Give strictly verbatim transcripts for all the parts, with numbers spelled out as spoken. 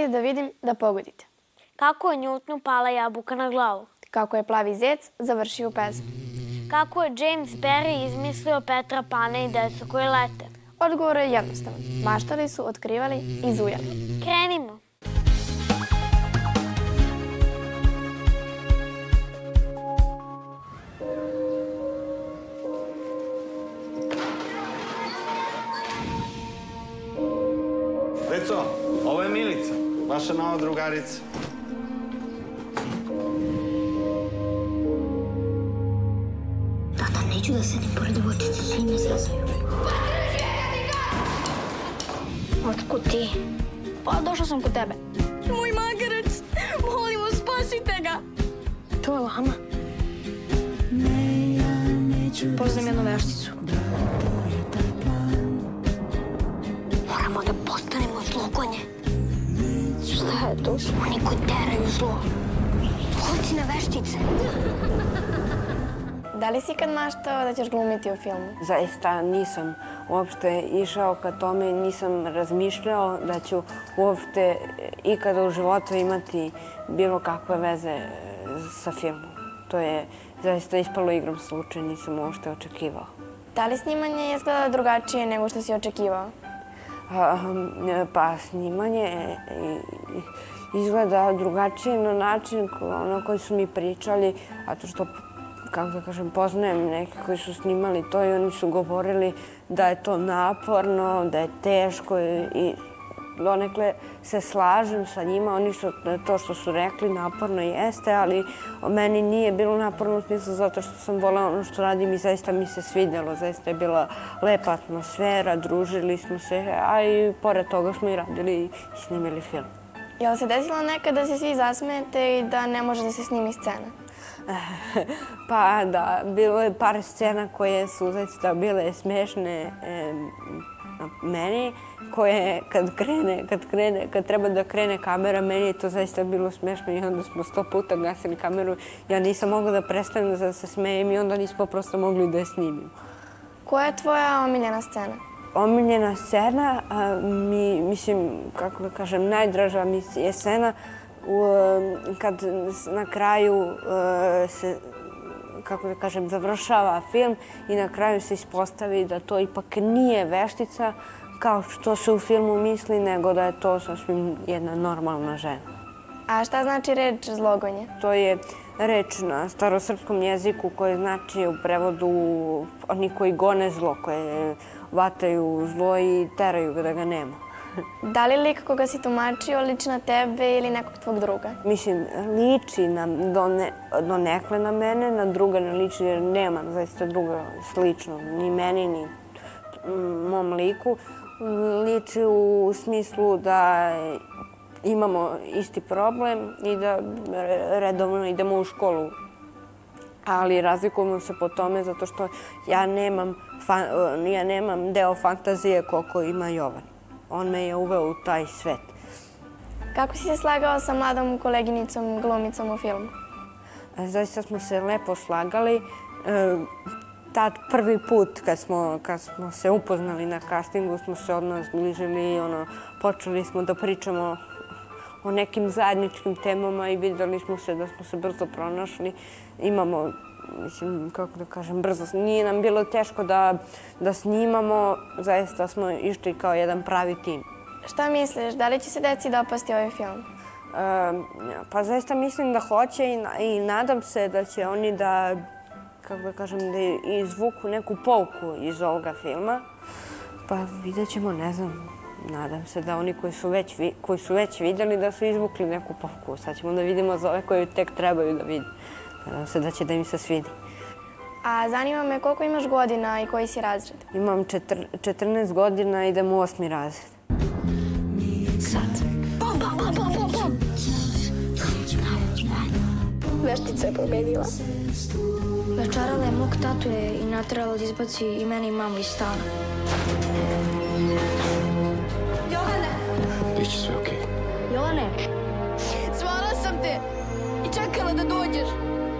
ću da vidim da pogodite. Kako je Newtonu pala jabuka na glavu? Kako je plavi zec završio u pesmu? Kako je James Barrie izmislio Petra Pana i decu koji lete? Odgovor je jednostavan. Maštali su, otkrivali i zujali. Krenimo! Deco, ovo je Milica, vaša nova drugarica. Tata, neću da sedim pored devojčice, svi me zazaju. Otkud ti? Pa, došla sam kod tebe. Moj magarac, molim vas, spasite ga. To je Lama. Poznam jednu vešticu. Moramo da postanemo zlogonje. Šta je to? Oni koji teraju zlo. Hoci na veštice. Da li si ikad maštao da ćeš glumiti u filmu? Zaista nisam uopšte išao ka tome, nisam razmišljao da ću uopšte ikada u životu imati bilo kakve veze sa filmom. To je zaista ispalo igrom slučaja, nisam uopšte očekivao. Da li snimanje izgleda drugačije nego što si očekivao? Pa snimanje izgleda drugačije na način na koji su mi pričali, a to što, kako da kažem, poznajem neke koji su snimali to i oni su govorili da je to naporno, da je teško i donekle se slažem sa njima. Oni su to što su rekli naporno jeste, ali meni nije bilo naporno u smislu zato što sam volela ono što radim i zaista mi se svidjelo. Zaista je bila lepa atmosfera, družili smo se, a i pored toga smo i radili i snimili film. Je li se desilo nekad da se svi zasmejete i da ne može da se snimi scena? Pa da, bilo je par scena koje su zaista bile smešne meni, koje kad krene, kad krene, kad treba da krene kamera, meni je to zaista bilo smešno i onda smo sto puta gasili kameru. Ja nisam mogla da prestanem da se smejem i onda nismo prosto mogli da je snimimo. Koja je tvoja omiljena scena? Omiljena scena, mi, mislim, kako da kažem, najdraža mi je scena kad na kraju se, kako da kažem, završava film i na kraju se ispostavi da to ipak nije veštica kao što se u filmu misli, nego da je to sasvim jedna normalna žena. A šta znači reč zlogonje? To je reč na starosrpskom jeziku koja znači u prevodu oni koji gone zlo, koje vataju zlo i teraju ga da ga nema. Da li lik koga si tumačio liči na tebe ili nekog tvog druga? Mislim, liči donekle na mene, na druga ne liči jer nema zaista druga slično, ni meni, ni mom liku. Liči u smislu da imamo isti problem i da redovno idemo u školu. Ali razlikujemo se po tome zato što ja nemam deo fantazije koliko ima Jovan. On me je uveo u taj svet. Kako si se slagao sa mladom koleginicom, glumicom u filmu? Zaista smo se lepo slagali. Tad prvi put kad smo se upoznali na castingu smo se odmah zbližili i počeli smo da pričamo o nekim zajedničkim temama i vidjeli smo se da smo se brzo pronašli. Imamo, mislim, kako da kažem, brzo. Nije nam bilo teško da snimamo, zaista smo išli kao jedan pravi tim. Šta misliš, da li će se deci dopasti ovaj film? Pa zaista mislim da hoće i nadam se da će oni da, kako da kažem, da izvuku neku pouku iz ovoga filma. Pa vidjet ćemo, ne znam, nadam se da oni koji su već vidjeli da su izvukli neku pouku. Sad ćemo da vidimo za ove koji tek trebaju da vidi. Nadam se da će da im se svidi. A zanima me koliko imaš godina i koji si razred? Imam četrnaest godina i idem u osmi razred. Sad. Bom, bom, bom, bom, bom, bom. Veštica je pobedila. Večarala je mog tatu i naterala da izbaci i mene i mamu iz stana. Jovane! Biće sve okej. Jovane! Zvala sam te i čekala da dođeš.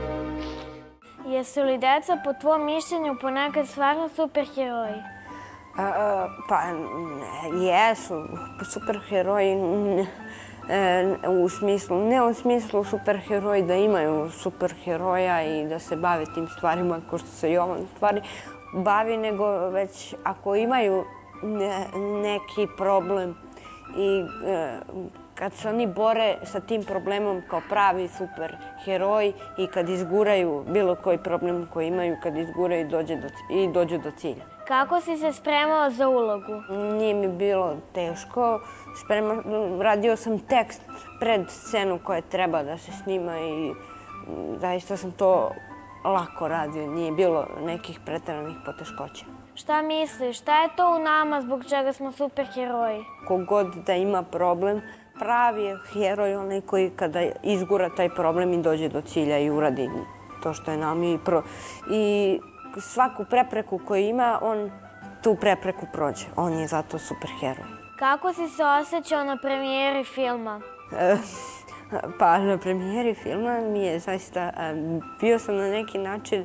Jesu li deca, po tvom mišljenju, ponekad stvarno superheroji? Pa jesu, superheroji. u smislu, ne u smislu superheroji da imaju superheroja i da se bave tim stvarima kao što se Jovan stvari bavi, nego već ako imaju neki problem i kad se oni bore sa tim problemom kao pravi superheroji i kad izguraju bilo koji problem koji imaju, kad izguraju i dođu do cilja. Kako si se spremao za ulogu? Nije mi bilo teško. Radio sam tekst pred scenu koja treba da se snima i zaista sam to lako radio. Nije bilo nekih preteranih poteškoća. Šta misliš? Šta je to u nama zbog čega smo superheroji? Kogod da ima problem, pravi je heroj onaj koji kada izgura taj problem i dođe do cilja i uradi to što je nam i svaku prepreku koju ima, on tu prepreku prođe. On je zato superheroj. Kako si se osjećao na premijeri filma? Pa na premijeri filma mi je zaista, bio sam na neki način,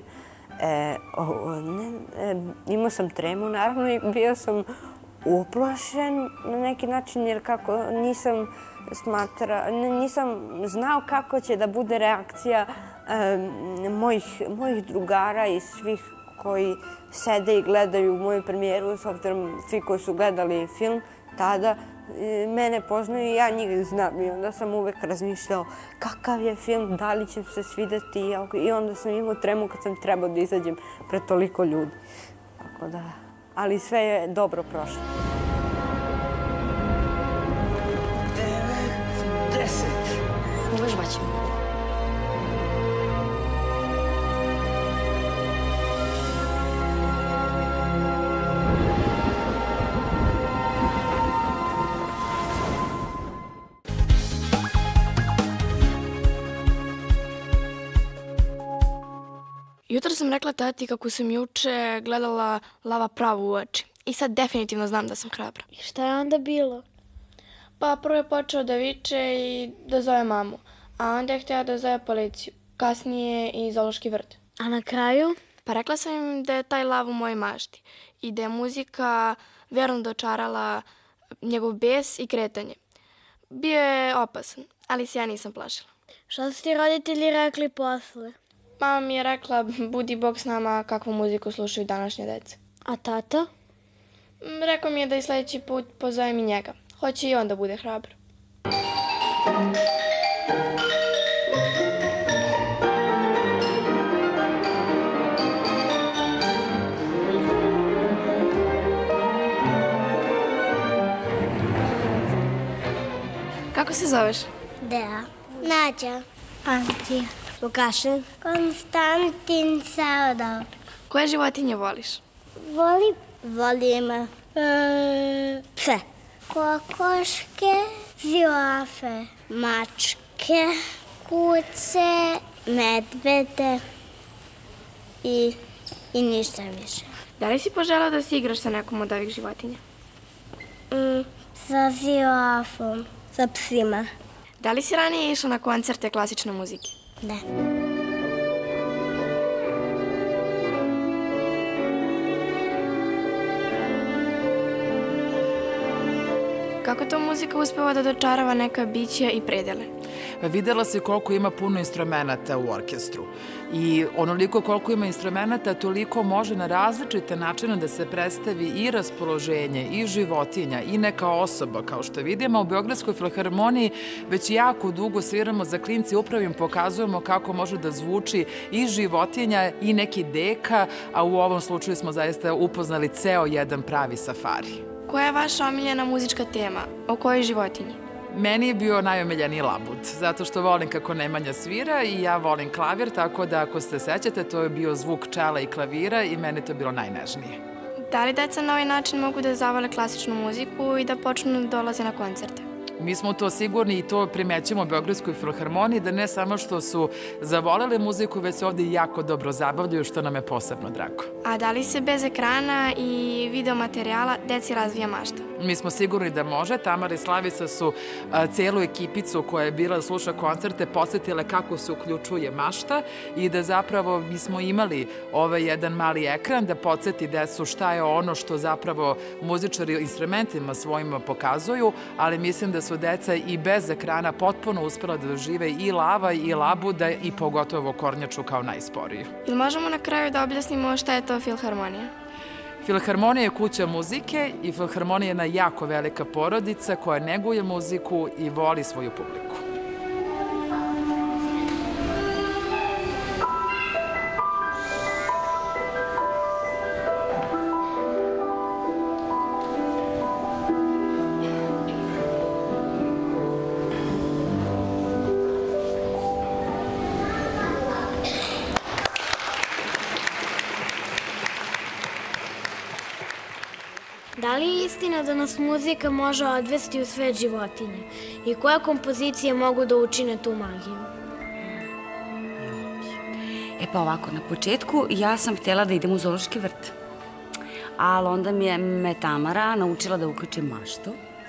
imao sam tremu naravno i bio sam uplašen na neki način jer kako nisam smatra, nisam znao kako će da bude reakcija mojih drugara i svih koji sede i gledaju moju premijeru, s obzirom svi koji su gledali film tada, mene poznaju i ja njih znam. I onda sam uvek razmišljao kakav je film, da li će se svideti i onda sam imao tremu kad sam trebao da izađem pred toliko ljudi. Tako da, ali sve je dobro prošlo. devet, deset. Uvežbaćemo. Jutro sam rekla tati kako sam juče gledala Lava pravu u oči. I sad definitivno znam da sam hrabra. I šta je onda bilo? Pa prvo je počeo da viče i da zove mamu. A onda je htjela da zove policiju. Kasnije i zoološki vrt. A na kraju? Pa rekla sam im da je taj lav u mojoj mašti. I da je muzika vjerno dočarala njegov bes i kretanje. Bio je opasan, ali se ja nisam plašila. Šta su ti roditelji rekli posle? Mama mi je rekla, budi Bog s nama kakvu muziku slušaju današnje dece. A tata? Rekao mi je da i sljedeći put pozovem i njega. Hoće i on da bude hrabar. Kako se zoveš? Dea. Nađa. Antija. Lukašin. Konstantin Saudov. Koje životinje voliš? Volim, volim e, pse. Kokoške, zirafe, mačke, kuce, medvede i, i ništa više. Da li si poželao da se igraš sa nekom od ovih životinja? Mm, sa zirafom, sa psima. Da li si ranije išla na koncerte klasične muzike? Da. Kako to muzika uspeva da dočarava neka bića i predele? Videla se koliko ima puno instrumenta u orkestru. I onoliko koliko ima instrumenta, toliko može na različite načine da se predstavi i raspoloženje, i životinja, i neka osoba. Kao što vidimo, u Beogradskoj filharmoniji već jako dugo sviramo za klince i upravo im pokazujemo kako može da zvuči i životinja i neki deka, a u ovom slučaju smo zaista upoznali ceo jedan pravi safari. Koja je vaša omiljena muzička tema? O kojoj životinji? Meni je bio najomiljeniji labud, zato što volim kako Nemanja svira i ja volim klavir, tako da ako se sećate, to je bio zvuk čela i klavira i meni to bilo najnežnije. Da li deca na ovaj način mogu da zavole klasičnu muziku i da počnu da dolaze na koncerte? Mi smo to sigurni i to primećujemo u Beogradskoj filharmoniji, da ne samo što su zavoleli muziku, već se ovdje jako dobro zabavljaju, što nam je posebno drago. A da li se bez ekrana i videomaterijala deci razvija mašta? Mi smo sigurni da može. Tamara i Slavica su celu ekipicu koja je bila da sluša koncerte podsjetile kako se uključuje mašta i da zapravo mi smo imali ovaj jedan mali ekran da podsjeti decu šta je ono što zapravo muzičari instrumentima svojima pokazuju, ali mislim da su deca i bez ekrana potpuno uspela da dožive i Lava i Labuda i pogotovo Kornjaču kao najsporiju. Ili možemo na kraju da objasnimo šta je to filharmonija? Filharmonija je kuća muzike i filharmonija je jedna jako velika porodica koja neguje muziku i voli svoju publiku. Da li je istina da nas muzika može odvesti u svet životinja i koje kompozicije mogu da učine tu magiju? E pa ovako, na početku ja sam htjela da idem u zoološki vrt, ali onda mi je me Tamara naučila da uključim maštu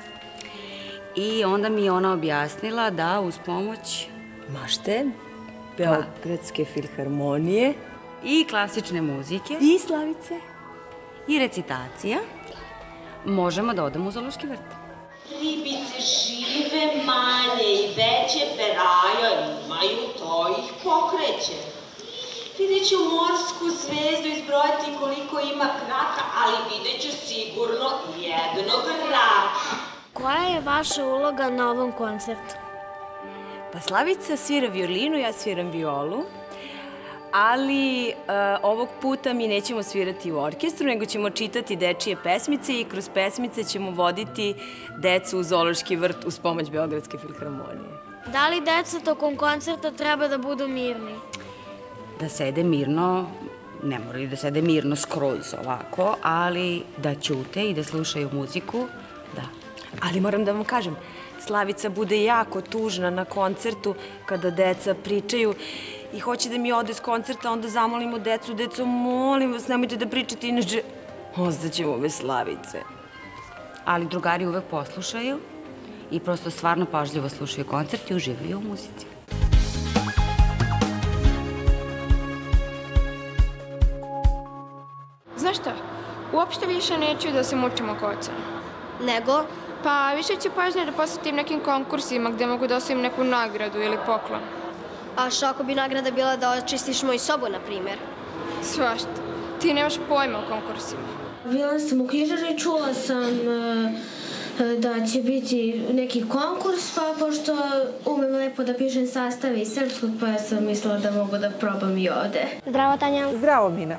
i onda mi je ona objasnila da uz pomoć mašte, Beogradske filharmonije i klasične muzike i Slavice i recitacija možemo da odemo u zoološki vrt. Ribice žive, manje i veće, peraja imaju, to ih pokreće. Vidjet ću morsku zvezdu, izbrojati koliko ima kraka, ali vidjet ću sigurno jednog raka. Koja je vaša uloga na ovom koncertu? Pa Slavica svira violinu, ja sviram violu. Ali ovog puta mi nećemo svirati u orkestru, nego ćemo čitati dečije pesmice i kroz pesmice ćemo voditi decu u zoološki vrt uz pomoć Beogradske filharmonije. Da li deca tokom koncerta treba da budu mirni? Da sede mirno, ne moraju da sede mirno skroz ovako, ali da ćute i da slušaju muziku, da. Ali moram da vam kažem, Slavica bude jako tužna na koncertu kada deca pričaju i hoće da mi ode s koncerta, onda zamolimo decu, deco, molim vas, nemojte da pričate, inače ostaćemo bez Slavice. Ali drugari uvek poslušaju i prosto stvarno pažljivo slušaju koncert i uživaju u muzici. Znaš šta? Uopšte više neću da se mučim oko oca. Nego? Pa više ću pažnje da posvetim nekim konkursima gde mogu da osvojim neku nagradu ili poklon. A što ako bi nagrada bila da očistiš moju sobu, na primjer? Svašta. Ti nemaš pojma o konkursima. Bila sam u knjižari i čula sam da će biti neki konkurs, pa pošto umem lepo da pišem sastave iz srpskog, pa ja sam mislila da mogu da probam i ovde. Zdravo, Tanja. Zdravo, Mina.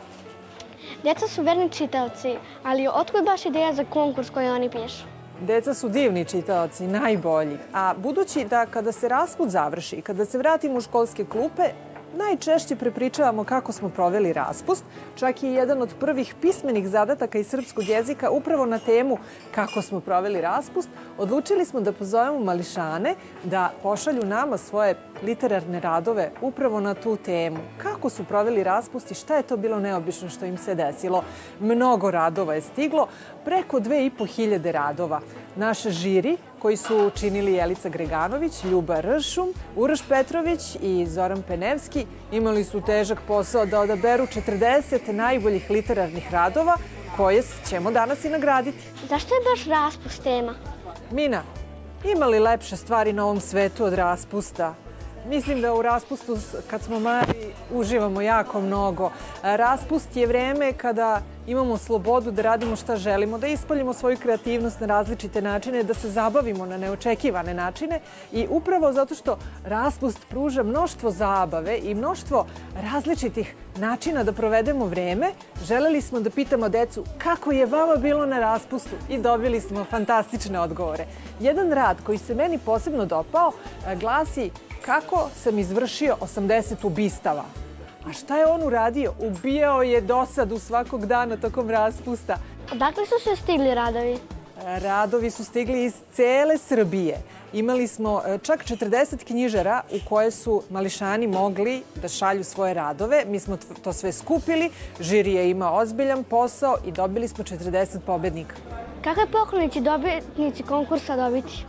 Deca su verni čitaoci, ali otkud baš ideja za konkurs koji oni pišu? Deca su divni čitaoci, najbolji. A budući da kada se raspust završi, kada se vratimo u školske klupe, najčešće prepričavamo kako smo proveli raspust. Čak i jedan od prvih pismenih zadataka iz srpskog jezika upravo na temu kako smo proveli raspust. Odlučili smo da pozovemo mališane da pošalju nama svoje literarne radove upravo na tu temu. Kako su proveli raspust i šta je to bilo neobično što im se desilo. Mnogo radova je stiglo, preko dve i po hiljade radova. Naš žiri, koji su činili Jelica Greganović, Ljuba Ršum, Uroš Petrović i Zoran Penevski, imali su težak posao da odaberu četrdeset najboljih literarnih radova koje ćemo danas i nagraditi. Zašto je baš raspust tema? Mina, ima li lepše stvari na ovom svetu od raspusta? Mislim da u raspustu, kad smo mali, uživamo jako mnogo. Raspust je vreme kada imamo slobodu da radimo šta želimo, da ispoljimo svoju kreativnost na različite načine, da se zabavimo na neočekivane načine i upravo zato što raspust pruža mnoštvo zabave i mnoštvo različitih načina da provedemo vreme, želeli smo da pitamo decu kako je vama bilo na raspustu i dobili smo fantastične odgovore. Jedan rad koji se meni posebno dopao glasi kako sam izvršio osamdeset ubistava. A šta je on uradio? Ubijao je dosadu svakog dana tokom raspusta. Odakle su se stigli radovi? Radovi su stigli iz cele Srbije. Imali smo čak četrdeset knjižara u koje su mališani mogli da šalju svoje radove. Mi smo to sve skupili, žiri je imao ozbiljan posao i dobili smo četrdeset pobednika. Kakve poklone će dobitnici konkursa dobiti?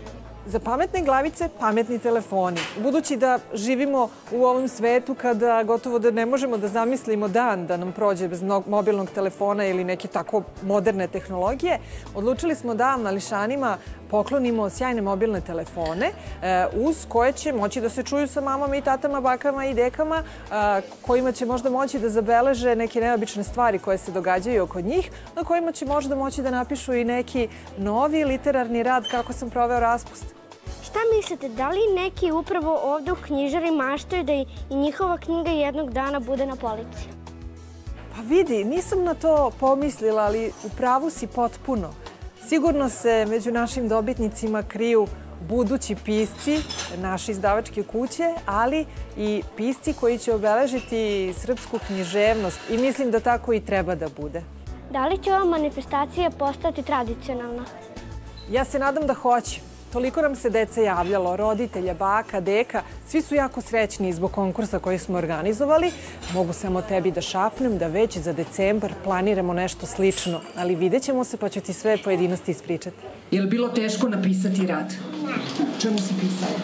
Za pametne glavice, pametni telefoni. Budući da živimo u ovom svetu kada gotovo da ne možemo da zamislimo dan da nam prođe bez mobilnog telefona ili neke tako moderne tehnologije, odlučili smo da mališanima poklonimo sjajne mobilne telefone uz koje će moći da se čuju sa mamama i tatama, bakama i dekama, kojima će možda moći da zabeleže neke neobične stvari koje se događaju oko njih, na kojima će možda moći da napišu i neki novi literarni rad kako sam proveo raspust. Šta mislite, da li neki upravo ovde u knjižari maštaju da i njihova knjiga jednog dana bude na polici? Pa vidi, nisam na to pomislila, ali u pravu si potpuno. Sigurno se među našim dobitnicima kriju budući pisci, naše izdavačke kuće, ali i pisci koji će obeležiti srpsku književnost i mislim da tako i treba da bude. Da li će ova manifestacija postati tradicionalna? Ja se nadam da hoće. Toliko nam se deca javljalo, roditelja, baka, deka, svi su jako srećni zbog konkursa koji smo organizovali. Mogu samo tebi da šapnem da već za decembar planiramo nešto slično, ali vidjet ćemo se pa ću ti sve pojedinosti ispričati. Je li bilo teško napisati rad? Čemu si pisala?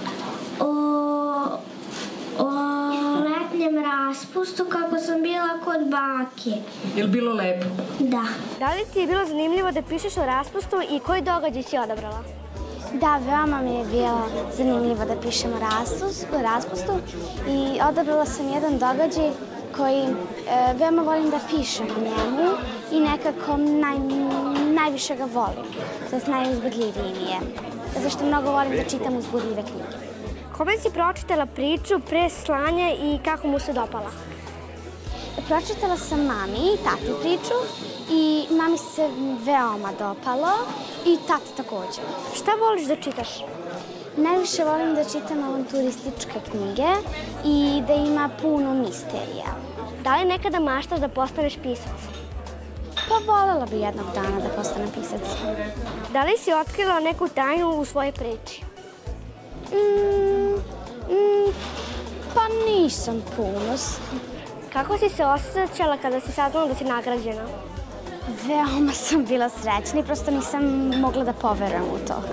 O, o letnjem raspustu kako sam bila kod bake. Je li bilo lepo? Da. Da li ti je bilo zanimljivo da pišeš o raspustu i koji događaj si odabrala? Da, veoma mi je bilo zanimljivo da pišem o raspustu i odabrala sam jedan događaj koji veoma volim da pišem o njemu i nekako najviše ga volim, to je najuzbudljiviji mi je, zašto mnogo volim da čitam uzbudljive knjige. Kome si pročitala priču pre slanja i kako mu se dopala? Pročitala sam mami i tati priču i mami se veoma dopalo i tati također. Šta voliš da čitaš? Najviše volim da čitam avanturističke knjige i da ima puno misterija. Da li nekada maštaš da postaneš pisac? Pa voljela bi jednog dana da postanem pisac. Da li si otkrila neku tajnu u svojoj priči? Mm, mm, pa nisam puno. Kako si se osjećala kada si saznala da si nagrađena? Veoma sam bila srećna i prosto nisam mogla da poverujem u to.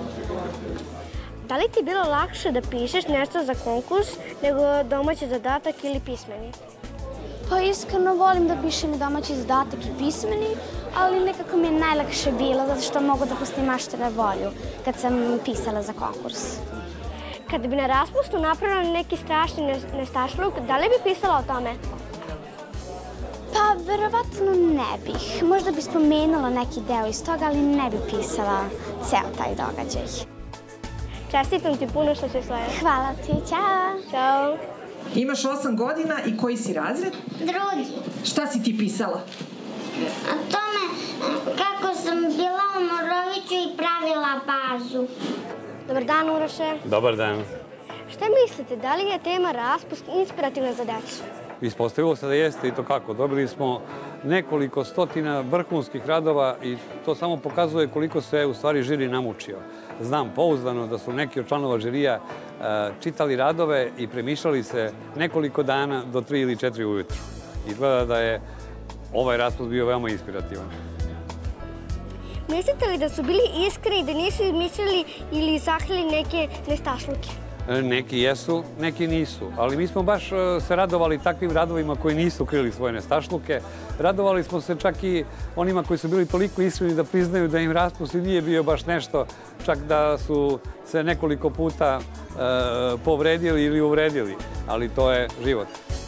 Da li ti je bilo lakše da pišeš nešto za konkurs nego domaći zadatak ili pismeni? Pa iskreno volim da pišem i domaći zadatak i pismeni, ali nekako mi je najlakše bilo zato što mogu da pustim mašte na volju kad sam pisala za konkurs. Kada bi na raspustu napravila neki strašni nestašluk, da li bi pisala o tome? Pa, verovatno ne bih. Možda bi spomenula neki deo iz toga, ali ne bih pisala ceo taj događaj. Čestitam ti puno što si slaje. Hvala ti, ćao. Ćao. Imaš osam godina i koji si razred? Drugi. Šta si ti pisala? O tome kako sam bila u Moroviću i pravila bazu. Dobar dan, Uroše. Dobar dan. Šta mislite, da li je tema raspust inspirativna za decu? Ispostavilo se da jeste i to kako. Dobili smo nekoliko stotina vrhunskih radova i to samo pokazuje koliko se u stvari žiri namučio. Znam pouzdano da su neki od članova žirija čitali radove i premišljali se nekoliko dana do tri ili četiri ujutru. Izgleda da je ovaj raspust bio veoma inspirativan. Mislite li da su bili iskreni, da nisu izmišljali ili sakrili neke nestašluke? Neki jesu, neki nisu. Ali mi smo baš se radovali takvim radovima koji nisu krili svoje nestašluke. Radovali smo se čak i onima koji su bili toliko iskreni da priznaju da im raspust nije bio baš nešto, čak da su se nekoliko puta povredili ili uvredili. Ali to je život.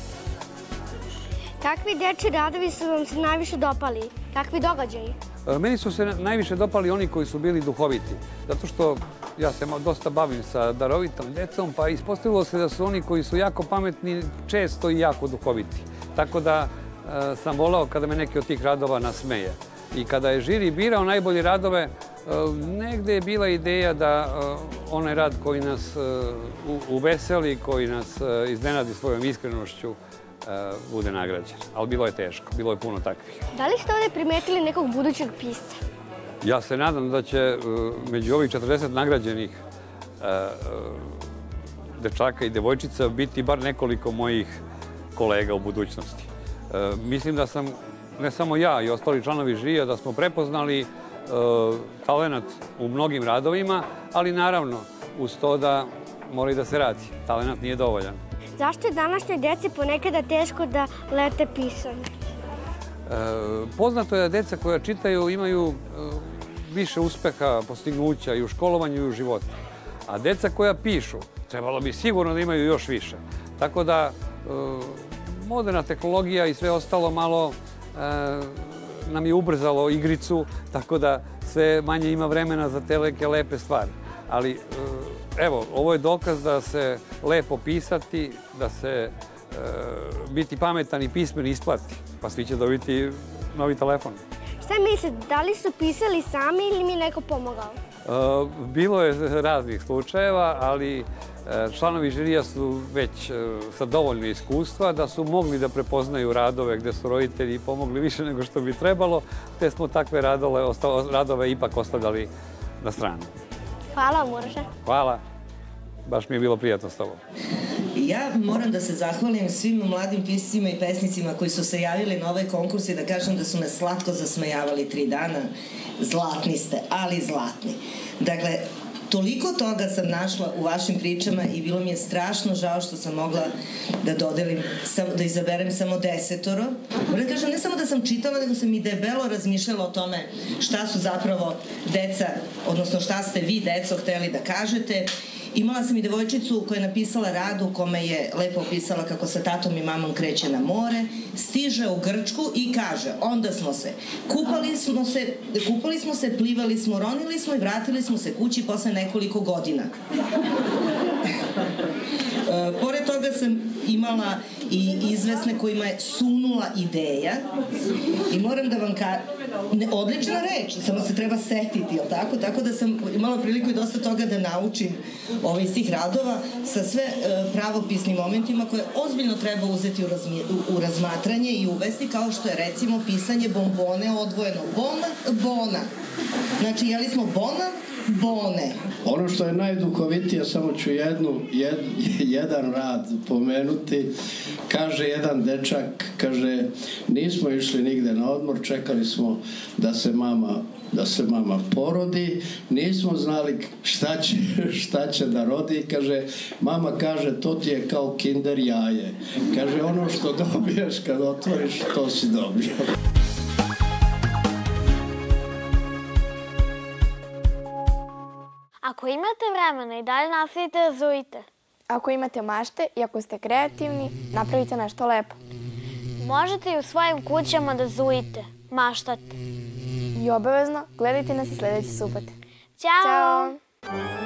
Kakvi dečji radovi su vam se najviše dopali? Kakvi događaji? Meni su se najviše dopali oni koji su bili duhoviti. Zato što ja se dosta bavim sa darovitom decom, pa ispostavilo se da su oni koji su jako pametni često i jako duhoviti. Tako da sam volao kada me neki od tih radova nasmeje. I kada je žiri birao najbolje radove, negde je bila ideja da onaj rad koji nas uveseli, koji nas iznenadi svojom iskrenošću, bude nagrađen. Ali bilo je teško, bilo je puno takvih. Da li ste ovdje primetili nekog budućeg pisca? Ja se nadam da će među ovih četrdeset nagrađenih dečaka i devojčica biti bar nekoliko mojih kolega u budućnosti. Mislim da sam, ne samo ja i ostali članovi žirija, da smo prepoznali talenat u mnogim radovima, ali naravno uz to da mora i da se radi. Talenat nije dovoljan. Zašto je današnjoj djeci ponekada teško da lete pisanje? Poznato je da deca koja čitaju imaju više uspeha, postignuća i u školovanju i u životu. A deca koja pišu, trebalo bi sigurno da imaju još više. Tako da moderna tehnologija i sve ostalo malo nam je ubrzalo igricu, tako da sve manje ima vremena za te neke lepe stvari. Ali evo, ovo je dokaz da se lepo pisati, da se biti pametan i pismen isplati, pa svi će dobiti novi telefon. Šta mislite, da li su pisali sami ili mi je neko pomogao? Bilo je raznih slučajeva, ali članovi žirija su već sa dovoljno iskustva da su mogli da prepoznaju radove gde su roditelji pomogli više nego što bi trebalo, te smo takve radove ipak ostavljali na stranu. Hvala, Uroše. Hvala. Baš mi je bilo prijatno s tobom. Ja moram da se zahvalim svim mladim piscima i pesnicima koji su se javili na ovaj konkurs i da kažem da su me slatko zasmejavali tri dana. Zlatni ste, ali zlatni. Dakle, toliko toga sam našla u vašim pričama i bilo mi je strašno žao što sam mogla da dodelim, da izaberem samo desetoro. Moram da kažem, ne samo da sam čitala, nego sam i debelo razmišljala o tome šta su zapravo deca, odnosno šta ste vi, deco, hteli da kažete. Imala sam i devojčicu koja je napisala rad u kome je lepo opisala kako sa tatom i mamom kreće na more, stiže u Grčku i kaže, onda smo se, kupali smo se, kupali smo se, plivali smo, ronili smo i vratili smo se kući posle nekoliko godina. Pored toga sam imala i izvesne kojima je sunula ideja i moram da vam kažem, odlična reč, samo se treba setiti, jel tako? Tako da sam imala priliku i dosta toga da naučim iz tih radova sa sve pravopisnim momentima koje ozbiljno treba uzeti u razmatranje i uvesti, kao što je recimo pisanje bombone odvojeno. Bona, bona. Znači, jeli smo bona, bone. Ono što je najduhovitije, samo ću jednu, jed, jedan rad pomenuti. Kaže jedan dečak, kaže, nismo išli nigde na odmor, čekali smo da se mama da se mama porodi, nismo znali šta će, šta će da rodi. Kaže, mama kaže, to ti je kao kinder jaje. Kaže, ono što dobiješ kad otvoriš, to si dobio. Ako imate vremena i dalje nastavite da zujite. Ako imate mašte i ako ste kreativni, napravite nešto lepo. Možete i u svojim kućama da zujite, maštate. I obavezno gledajte nas i sledeće subote. Ćao! Ćao!